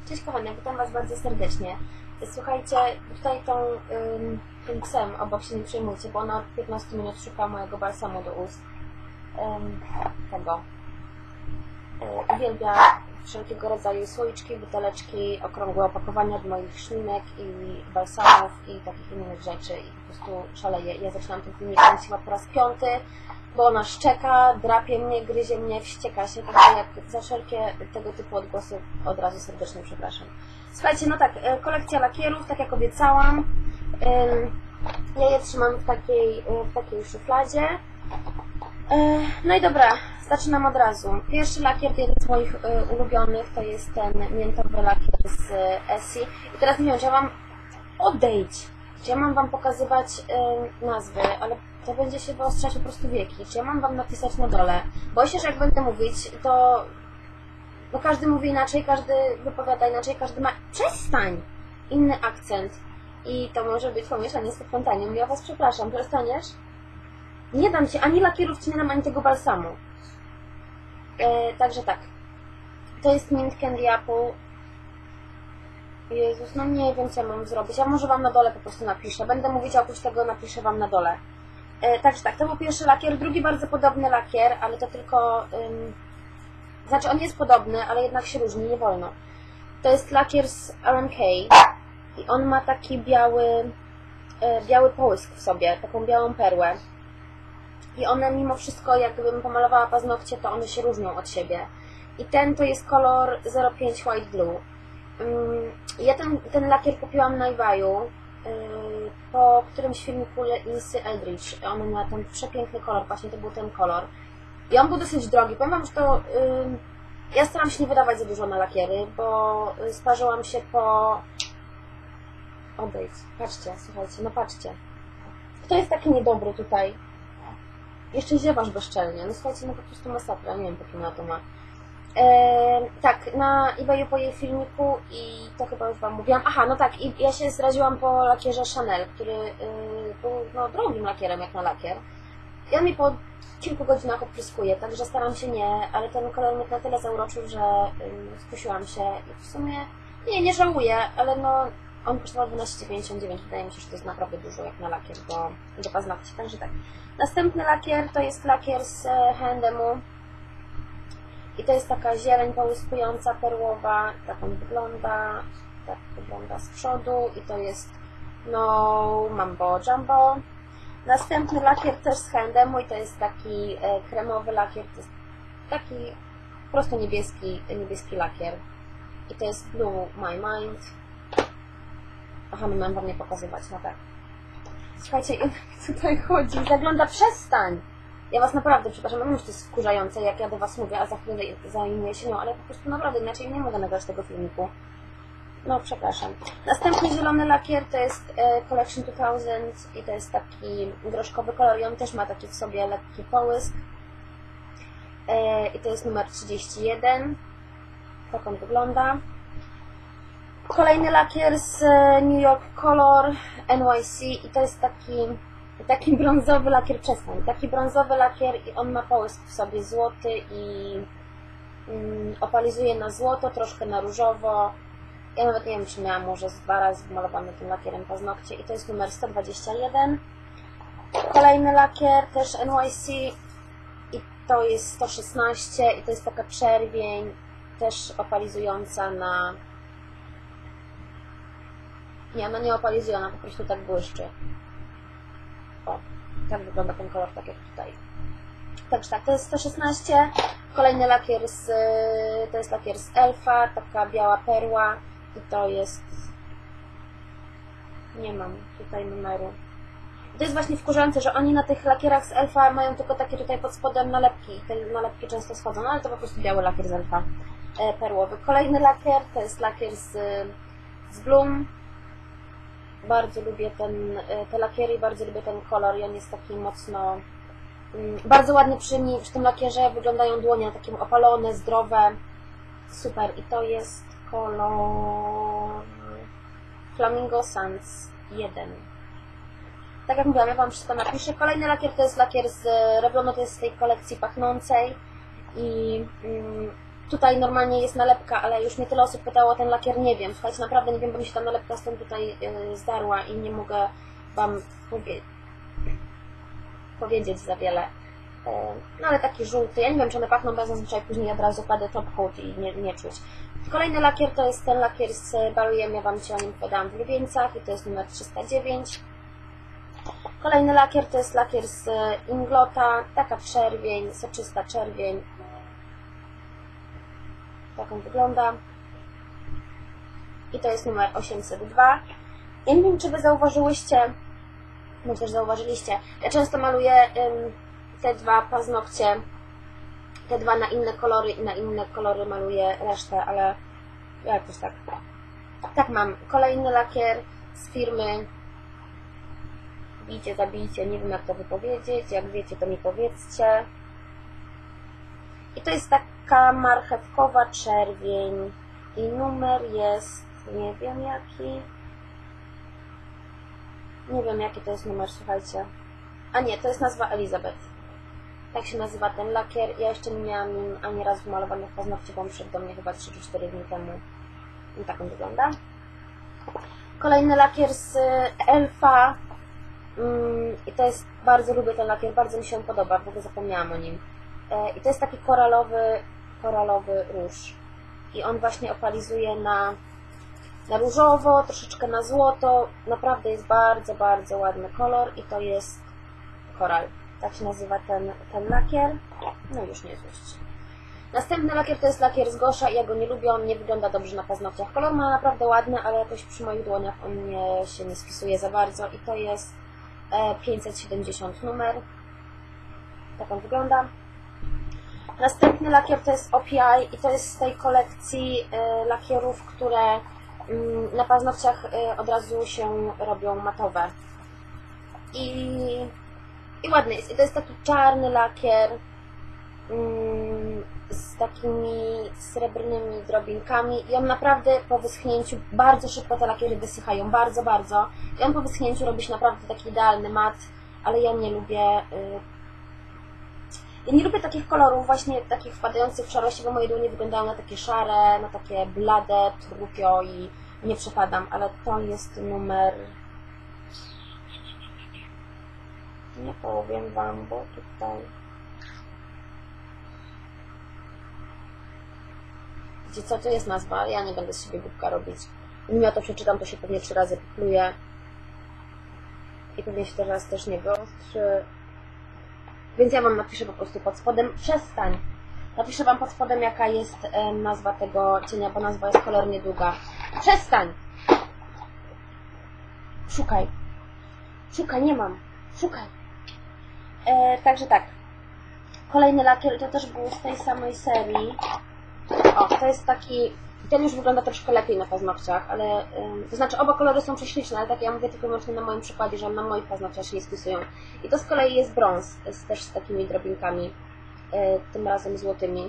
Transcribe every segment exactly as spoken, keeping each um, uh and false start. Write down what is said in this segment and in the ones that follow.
Cześć kochane, witam Was bardzo serdecznie. Słuchajcie, tutaj tą, ym, tym psem obok się nie przejmujcie, bo ona od piętnastu minut szuka mojego balsamu do ust. Ym, tego. Yy, uwielbia wszelkiego rodzaju słoiczki, buteleczki, okrągłe opakowania od moich szminek i balsamów i takich innych rzeczy i po prostu szaleje. Ja zaczynam ten filmik kręciła po raz piąty, bo ona szczeka, drapie mnie, gryzie mnie, wścieka się, także jak za wszelkie tego typu odgłosy od razu serdecznie przepraszam. Słuchajcie, no tak, kolekcja lakierów, tak jak obiecałam, ja je trzymam w takiej, w takiej szufladzie. No i dobra, zaczynam od razu. Pierwszy lakier to jeden z moich ulubionych, to jest ten miętowy lakier z Essie. I teraz nie wiem, czy ja mam odejdź, czy ja mam Wam pokazywać nazwy, ale to będzie się wyostrzać po prostu wieki. Czy ja mam Wam napisać na dole? Boję się, że jak będę mówić, to no każdy mówi inaczej, każdy wypowiada inaczej, każdy ma... Przestań! Inny akcent. I to może być pomieszanie z poplątaniem. Ja Was przepraszam, przestaniesz? Nie dam Ci ani lakierów, Ci nie dam ani tego balsamu. E, także tak. To jest Mint Candy Apple. Jezus, no nie wiem, co ja mam zrobić. Ja może Wam na dole po prostu napiszę. Będę mówić, a oprócz tego napiszę Wam na dole. E, także tak, to był pierwszy lakier. Drugi bardzo podobny lakier, ale to tylko... Ym, znaczy on jest podobny, ale jednak się różni, nie wolno. To jest lakier z R and K i on ma taki biały, e, biały połysk w sobie, taką białą perłę. I one mimo wszystko, jakbym pomalowała paznokcie, to one się różnią od siebie. I ten to jest kolor zero pięć White Blue. Ja ten, ten lakier kupiłam na eBayu po którymś filmiku Lindsay Eldridge. Ona miała ten przepiękny kolor, właśnie to był ten kolor. I on był dosyć drogi. Powiem Wam, że to... Ja staram się nie wydawać za dużo na lakiery, bo sparzyłam się po... Odejdź, patrzcie, słuchajcie, no patrzcie. Kto jest taki niedobry tutaj? Jeszcze ziewasz bezczelnie. No słuchajcie, no po prostu masakra, nie wiem, po kim na to ma. Eee, tak, na eBayu po jej filmiku i to chyba już Wam mówiłam. Aha, no tak, i ja się zraziłam po lakierze Chanel, który yy, był no, drogim lakierem jak na lakier. I on mi po kilku godzinach odpryskuje, także staram się nie, ale ten kolor mnie na tyle zauroczył, że yy, skusiłam się i w sumie nie, nie żałuję, ale no on kosztował dwanaście pięćdziesiąt dziewięć, wydaje mi się, że to jest naprawdę dużo jak na lakier do, do paznokci, także tak. Następny lakier to jest lakier z H and M-u. I to jest taka zieleń połyskująca, perłowa, tak on wygląda, tak wygląda z przodu i to jest No Mambo Jumbo. Następny lakier też z H and M-u i to jest taki e, kremowy lakier, to jest taki po prostu niebieski, niebieski lakier. I to jest Blue My Mind. Aha, no mam Wam nie pokazywać, no tak. Słuchajcie, tutaj chodzi, zagląda, przestań! Ja Was naprawdę przepraszam, wiem, że to jest wkurzające, jak ja do Was mówię, a za chwilę zajmuję się nią, ale po prostu naprawdę inaczej nie mogę nagrać tego filmiku. No, przepraszam. Następny zielony lakier to jest Collection dwa tysiące i to jest taki groszkowy kolor i on też ma taki w sobie lekki połysk. I to jest numer trzydzieści jeden. Tak on wygląda. Kolejny lakier z New York Color N Y C i to jest taki... Taki brązowy lakier, przestań, taki brązowy lakier i on ma połysk w sobie złoty i mm, opalizuje na złoto, troszkę na różowo. Ja nawet nie wiem, czy miałam może z dwa razy wymalowane tym lakierem paznokcie i to jest numer sto dwadzieścia jeden. Kolejny lakier, też N Y C i to jest sto szesnaście i to jest taka czerwień, też opalizująca na... Nie, ona nie opalizuje, ona po prostu tak błyszczy. O, tak wygląda ten kolor, tak jak tutaj. Także tak, to jest sto szesnaście. Kolejny lakier z, to jest lakier z Elfa, taka biała perła i to jest... Nie mam tutaj numeru. To jest właśnie wkurzające, że oni na tych lakierach z Elfa mają tylko takie tutaj pod spodem nalepki. Te nalepki często schodzą, no ale to po prostu biały lakier z Elfa e, perłowy. Kolejny lakier to jest lakier z, z Bloom. Bardzo lubię ten, te lakiery i bardzo lubię ten kolor i on jest taki mocno... Bardzo ładnie przy, nim, przy tym lakierze wyglądają dłonie, takie opalone, zdrowe. Super. I to jest kolor Flamingo Sands jeden. Tak jak mówiłam, ja Wam wszystko napiszę. Kolejny lakier to jest lakier z Revlonu, to jest z tej kolekcji pachnącej. I Tutaj normalnie jest nalepka, ale już mnie tyle osób pytało o ten lakier, nie wiem. Słuchajcie, naprawdę nie wiem, bo mi się ta nalepka stąd tutaj yy, zdarła i nie mogę Wam powie powiedzieć za wiele. Yy, no ale taki żółty, ja nie wiem, czy one pachną, bo ja zazwyczaj później od razu kładę top coat i nie, nie czuć. Kolejny lakier to jest ten lakier z Baliem, ja Wam dzisiaj o nim podałam w ulubieńcach i to jest numer trzysta dziewięć. Kolejny lakier to jest lakier z Inglota, taka czerwień, soczysta czerwień. Tak on wygląda. I to jest numer osiemset dwa. Ja nie wiem, czy Wy zauważyłyście, no też zauważyliście, ja często maluję ym, te dwa paznokcie, te dwa na inne kolory i na inne kolory maluję resztę, ale jakoś tak. Tak mam. Kolejny lakier z firmy Bijcie, zabijcie, nie wiem jak to wypowiedzieć, jak wiecie to mi powiedzcie. I to jest taka marchewkowa czerwień i numer jest, nie wiem jaki, nie wiem jaki to jest numer, słuchajcie. A nie, to jest nazwa Elizabeth. Tak się nazywa ten lakier. Ja jeszcze nie miałam nim ani raz wymalowanych paznokci, bo on przyszedł do mnie chyba trzy czy cztery dni temu. I tak on wygląda. Kolejny lakier z Elfa. I to jest, bardzo lubię ten lakier, bardzo mi się on podoba, w ogóle zapomniałam o nim. I to jest taki koralowy, koralowy róż. I on właśnie opalizuje na, na różowo, troszeczkę na złoto. Naprawdę jest bardzo, bardzo ładny kolor i to jest koral. Tak się nazywa ten, ten lakier. No już nie złość. Następny lakier to jest lakier z Gosha i ja go nie lubię, on nie wygląda dobrze na paznokciach. Kolor ma naprawdę ładny, ale jakoś przy moich dłoniach on mnie się nie spisuje za bardzo i to jest pięćset siedemdziesiąt numer. Tak on wygląda. Następny lakier to jest O P I i to jest z tej kolekcji lakierów, które na paznokciach od razu się robią matowe. I, i ładny jest. I to jest taki czarny lakier z takimi srebrnymi drobinkami i on naprawdę po wyschnięciu, bardzo szybko te lakiery wysychają, bardzo, bardzo. I on po wyschnięciu robi się naprawdę taki idealny mat, ale ja nie lubię ja nie lubię takich kolorów właśnie takich wpadających w szarości, bo moje dłonie wyglądają na takie szare, na takie blade, trupio i nie przepadam, ale to jest numer, nie powiem Wam, bo tutaj Wiecie co, to jest nazwa, ja nie będę z siebie głupka robić. Mimo ja to przeczytam, to się pewnie trzy razy popluję. I pewnie się teraz też nie wyostrzy. Więc ja Wam napiszę po prostu pod spodem. Przestań! Napiszę Wam pod spodem, jaka jest e, nazwa tego cienia, bo nazwa jest cholernie długa. Przestań! Szukaj. Szukaj, nie mam. Szukaj. E, także tak. Kolejny lakier, to też był z tej samej serii. O, to jest taki, ten już wygląda troszkę lepiej na paznokciach, ale, yy, to znaczy oba kolory są prześliczne, ale tak ja mówię tylko wyłącznie na moim przykładzie, że na moich paznokciach się nie spisują. I to z kolei jest brąz, z, też z takimi drobinkami, yy, tym razem złotymi.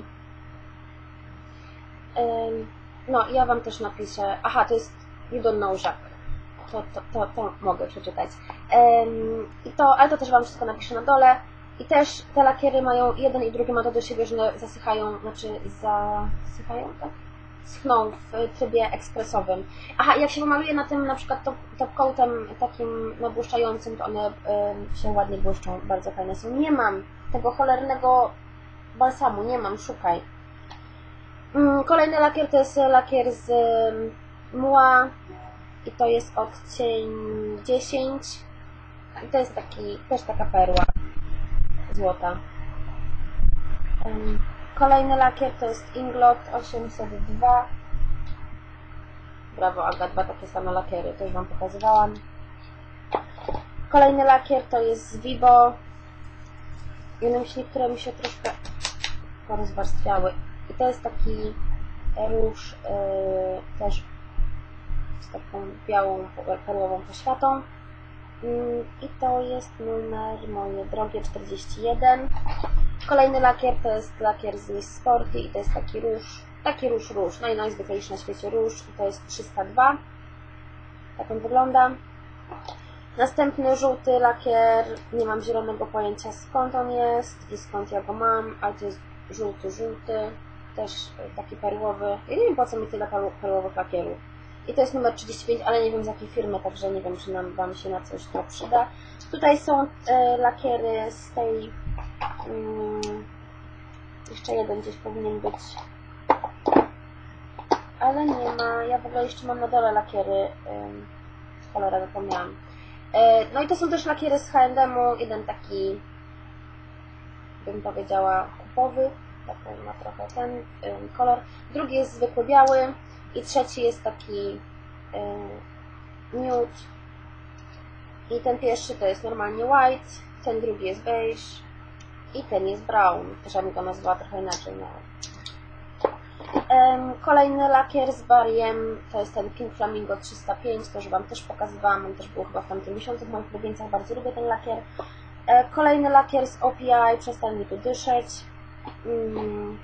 Yy, no, ja Wam też napiszę, aha, to jest You Don't Know Jacques. To, to, to, to mogę przeczytać. Yy, i to, ale to też Wam wszystko napiszę na dole. I też te lakiery mają, jeden i drugi ma to do siebie, że one zasychają, znaczy zasychają, tak? Schną w trybie ekspresowym. Aha, jak się pomaluje na tym na przykład top, top coatem takim nabłyszczającym, to one y, się ładnie błyszczą, bardzo fajne są. Nie mam tego cholernego balsamu, nie mam, szukaj. Mm, kolejny lakier to jest lakier z y, Mua i to jest odcień dziesięć i to jest taki, też taka perła złota. Kolejny lakier to jest Inglot osiemset dwa. Brawo Aga, dwa takie same lakiery, to już Wam pokazywałam. Kolejny lakier to jest z Vibo. I one myśli, które mi się troszkę porozwarstwiały. I to jest taki róż yy, też z taką białą, perłową poświatą. I to jest numer, moje drogie, czterdzieści jeden. Kolejny lakier to jest lakier z Miss Sporty i to jest taki róż, taki róż, róż, naj, najzwyklejszy na świecie róż i to jest trzysta dwa. Tak on wygląda. Następny żółty lakier, nie mam zielonego pojęcia skąd on jest i skąd ja go mam, ale to jest żółty, żółty. też taki perłowy. Ja nie wiem, po co mi tyle perłowych lakierów. I to jest numer trzydzieści pięć, ale nie wiem z jakiej firmy, także nie wiem, czy nam Wam się na coś to przyda. Tutaj są e, lakiery z tej... Mm, jeszcze jeden gdzieś powinien być. Ale nie ma. Ja w ogóle jeszcze mam na dole lakiery. Z kolora zapomniałam. E, no i to są też lakiery z H and M-u. Jeden taki, bym powiedziała, kupowy. Taką ma trochę ten ym, kolor. Drugi jest zwykły biały. I trzeci jest taki yy, nude. I ten pierwszy to jest normalnie white. Ten drugi jest beige. I ten jest brown. Też ja bym go nazwała trochę inaczej. No. Ym, kolejny lakier z Bariem to jest ten Pink Flamingo trzysta pięć. To już Wam też pokazywałam. On też był chyba w tamtym miesiącu w moich ulubieńcach. Bardzo lubię ten lakier. E, kolejny lakier z O P I. Przestań mi tu dyszeć. Mm.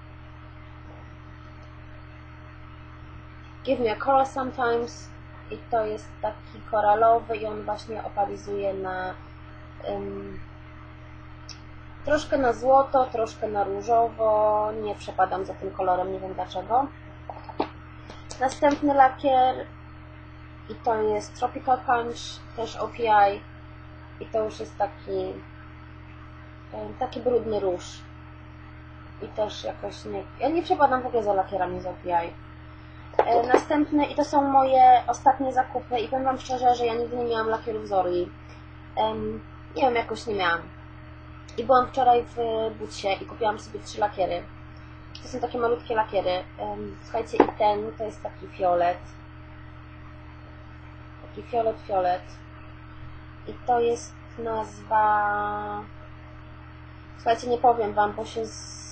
Give me a color sometimes. I to jest taki koralowy i on właśnie opalizuje na um, troszkę na złoto, troszkę na różowo. Nie przepadam za tym kolorem, nie wiem dlaczego. Następny lakier i to jest Tropical Punch, też O P I. I to już jest taki taki brudny róż. I też jakoś nie... Ja nie przepadam w ogóle za lakierami z O P I. Następny, i to są moje ostatnie zakupy i powiem Wam szczerze, że ja nigdy nie miałam lakierów z Orly. Um, nie wiem, jakoś nie miałam. I byłam wczoraj w Butsie i kupiłam sobie trzy lakiery. To są takie malutkie lakiery. Um, słuchajcie, i ten to jest taki fiolet. Taki fiolet, fiolet. I to jest nazwa... Słuchajcie, nie powiem Wam, bo się z...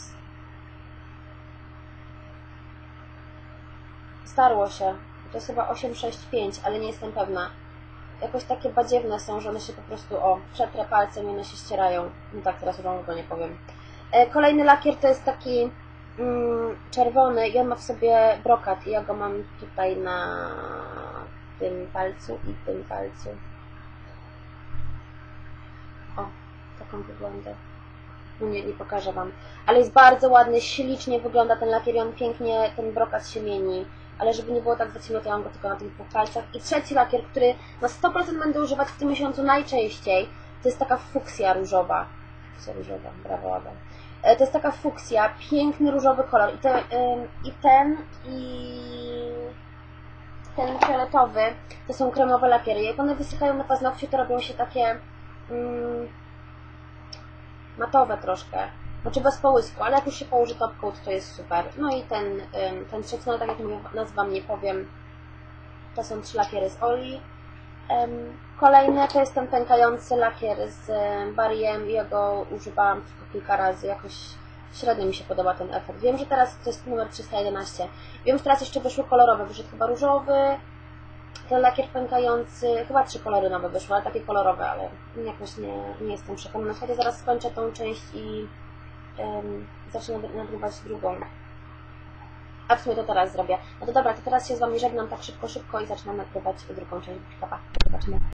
starło się. To jest chyba osiem sześć pięć, ale nie jestem pewna. Jakoś takie badziewne są, że one się po prostu, o, przetrę palcem i one się ścierają. No tak, teraz już go nie powiem. Kolejny lakier to jest taki mm, czerwony i on ma w sobie brokat. I ja go mam tutaj na tym palcu i tym palcu. O, taką wygląda. No nie, nie pokażę Wam. Ale jest bardzo ładny, ślicznie wygląda ten lakier i on pięknie, ten brokat się mieni. Ale żeby nie było tak za ciemno, to ja mam go tylko na tych dwóch palcach. I trzeci lakier, który na sto procent będę używać w tym miesiącu najczęściej, to jest taka fuksja różowa. Fuksja różowa, brawo Ada. To jest taka fuksja, piękny różowy kolor. I, te, yy, i ten, i ten fioletowy, to są kremowe lakiery. Jak one wysychają na paznokciu, to robią się takie yy, matowe troszkę. Znaczy bez połysku, ale jak już się położy top coat, to jest super. No i ten, ten trzeci, no tak jak mówię, nazwam nie powiem. To są trzy lakiery z Orly. Kolejny to jest ten pękający lakier z Bariem. Ja go używałam tylko kilka razy. Jakoś średnio mi się podoba ten efekt. Wiem, że teraz to jest numer trzysta jedenaście. Wiem, że teraz jeszcze wyszły kolorowe. Wyszedł chyba różowy, ten lakier pękający. Chyba trzy kolory nowe wyszły, ale takie kolorowe, ale jakoś nie, nie jestem przekonana. Słuchajcie, zaraz skończę tą część i Um, zacznę nagrywać drugą. A w sumie to teraz zrobię. No to dobra, to teraz się z Wami żegnam tak szybko, szybko i zaczynam nagrywać drugą część. Pa, pa. Zobaczymy.